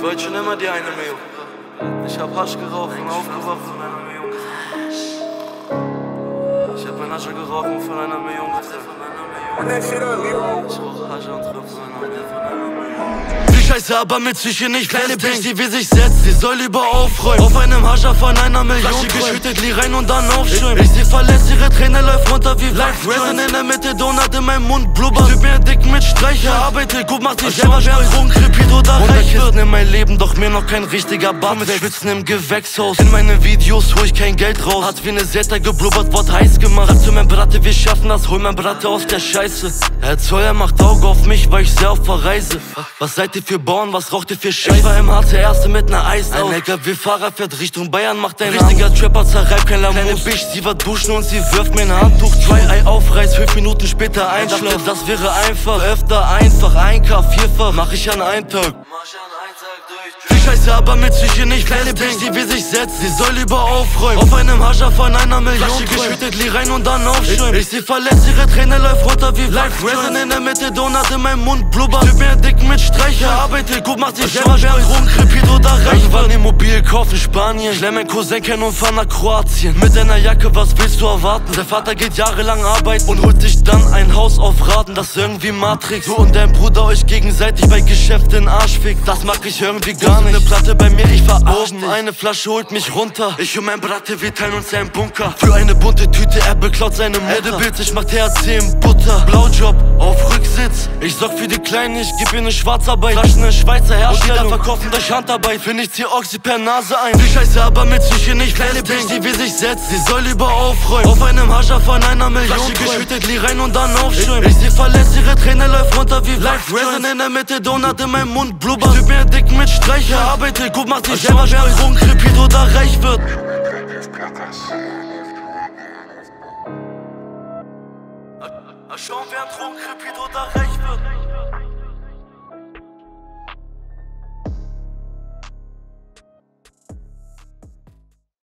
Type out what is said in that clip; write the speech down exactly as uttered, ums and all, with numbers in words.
Ich wollte schon immer die eine Million. Ich hab Hasch geraucht und aufgewacht von einer Million. Ich hab ein Hasche geraucht und von einer Million getroffen. Ich rauche Hasche und treffe von einer Million. Die Scheiße, aber mit Psyche nicht kleine Bitch, die will sich setzen, sie soll lieber aufräumen. Auf einem Hascher von einer Million, Flasche geschüttet, Lie rein und dann aufschäumen. Ich seh verletzt, ihre Träne läuft runter wie Life Resin in der Mitte, Donut in meinem Mund, Blubber. Typ mir dick mit Streicher, arbeite gut, macht sich selber wer Drogenkrepit oder reich wird. In mein Leben, doch mir noch kein richtiger Bart. Mit Schwitzen im Gewächshaus, in meinen Videos hol ich kein Geld raus. Hat wie ne Zeta geblubbert, Wort heiß gemacht. Sag zu meinem Bratte, wir schaffen das, hol mein Bratte aus der Scheiße. Er Zoll, er macht Auge auf mich, weil ich sehr oft verreise. Was seid ihr für Bauern, was raucht ihr für Scheiße? Ich war im H C Erste mit ner Eis. Ein L K W-Fahrer fährt Richtung Bayern, macht ein richtiger Trapper, zerreibt kein Lamus. Kleine Bitch, sie war duschen und sie wirft mir ein Handtuch. Dry-Eye aufreißt, fünf Minuten später einschlafen. Das wäre einfach, öfter einfach, ein K, vierfach, mach ich an einen Tag. Die Scheiße, aber mit Psyche nicht kleine Bitch, die will sich setzen, sie soll lieber aufräumen. Auf einem Hascher von einer Million, Flasche geschüttet, Lie rein und dann aufschäumen. Ich seh verletzt, ihre Träne läuft runter wie Life Resin in der Mitte, Donut in meinem Mund, Blubber. Typ mir dick mit Streicher, arbeite gut, macht sich selber wer Drogenkrepit oder reich. Irgendwann Immobilie kaufen Spanien, schlemm mein Cousin kennen und fahr nach Kroatien. Mit deiner Jacke, was willst du erwarten? Der Vater geht jahrelang arbeiten und holt sich dann ein Haus auf Raten. Das ist irgendwie Matrix, du und dein Bruder euch gegenseitig bei Geschäft in Arsch fickt. Das mag ich irgendwie gar nicht. Eine Platte bei mir, ich fahr oben, eine Flasche holt mich runter. Ich und mein Bratte, wir teilen uns einen Bunker. Für eine bunte Tüte, er beklaut seine Mutter. Bild, ich mach T H C in Butter. Blaujob auf Rücksitz, ich sorg für die Kleinen, ich geb ihr ne Schwarzarbeit. Flaschen in Schweizer Herstellung, verkaufen durch Handarbeit. Find ich zieh Oxy per Nase ein. Die Scheiße, aber mit Psyche nicht kleine Bitch, die will sich setzen, sie soll lieber aufräumen. Auf einem Hascher von einer Million, Flasche geschüttet, Lie rein und dann aufschäumen. Ich seh verletzt, ihre Träne läuft runter wie Life Resin in der Mitte, Donut in meinem Mund, Blubber. Typ mir dick mit Streicher, arbeite gut, macht sich selber wer Drogenkrepit oder reich wird. Schauen, wer Drogenkrepit oder reich wird.